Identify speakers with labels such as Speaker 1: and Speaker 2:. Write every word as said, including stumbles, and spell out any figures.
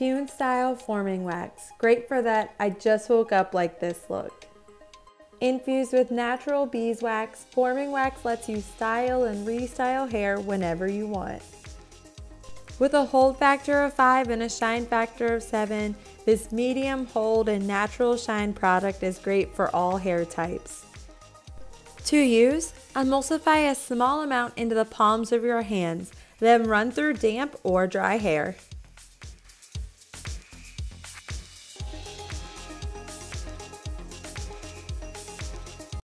Speaker 1: Keune style forming wax. Great for that I just woke up like this look. Infused with natural beeswax, forming wax lets you style and restyle hair whenever you want. With a hold factor of five and a shine factor of seven, this medium hold and natural shine product is great for all hair types. To use, emulsify a small amount into the palms of your hands, then run through damp or dry hair.